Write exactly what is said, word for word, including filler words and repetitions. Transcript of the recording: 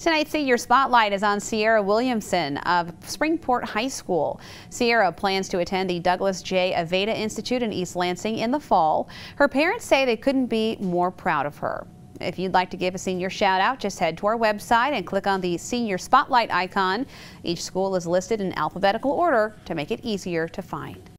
Tonight's Senior Spotlight is on Sierra Williamson of Springport High School. Sierra plans to attend the Douglas J. Aveda Institute in East Lansing in the fall. Her parents say they couldn't be more proud of her. If you'd like to give a senior shout out, just head to our website and click on the Senior Spotlight icon. Each school is listed in alphabetical order to make it easier to find.